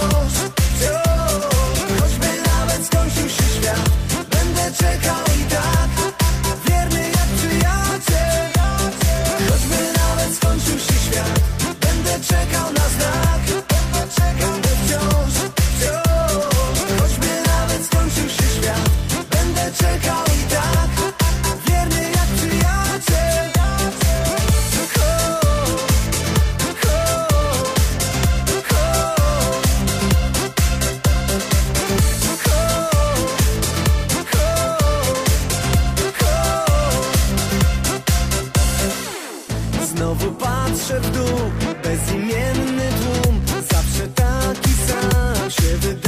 wciąż, choćby nawet skończył się świat, będę czekał i tak, wierny jak przyjaciel. Choćby nawet skończył się świat, będę czekał na znak, będę wciąż, choćby nawet skończył się świat, będę czekał i tak, wierny jak przyjaciel. Znowu patrzę w dół, bezimienny tłum, zawsze taki sam się wydaje.